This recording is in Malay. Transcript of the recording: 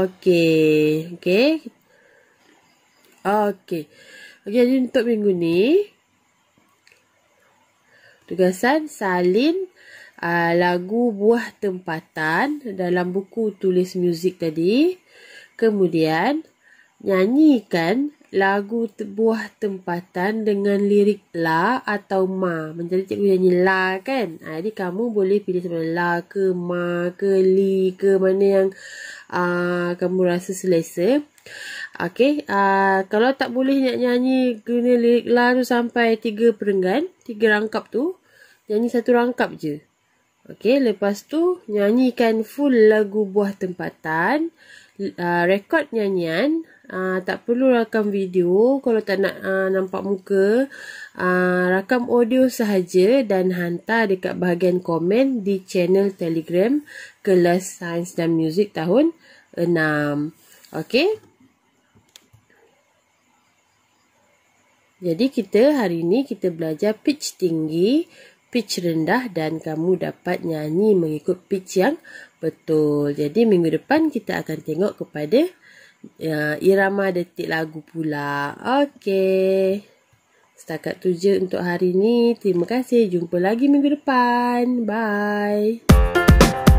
Okey. Okey. Okey. Okey, jadi untuk minggu ni tugasan salin lagu Buah Tempatan dalam buku tulis muzik tadi. Kemudian nyanyikan lagu Buah Tempatan dengan lirik la atau ma. Macam cikgu nyanyi la kan. Jadi kamu boleh pilih sama la ke ma ke li ke mana yang kamu rasa selesa. Okey, kalau tak boleh nak nyanyi guna lirik la tu sampai 3 perenggan, 3 rangkap tu, nyanyi 1 rangkap je. Okey, lepas tu nyanyikan full lagu Buah Tempatan, rekod nyanyian, tak perlu rakam video kalau tak nak nampak muka, rakam audio sahaja dan hantar dekat bahagian komen di channel Telegram Kelas Sains dan Muzik tahun 6. Okey. Jadi hari ni kita belajar pitch tinggi, pitch rendah dan kamu dapat nyanyi mengikut pitch yang betul. Jadi minggu depan kita akan tengok kepada irama detik lagu pula. Okey. Setakat tu je untuk hari ni. Terima kasih. Jumpa lagi minggu depan. Bye.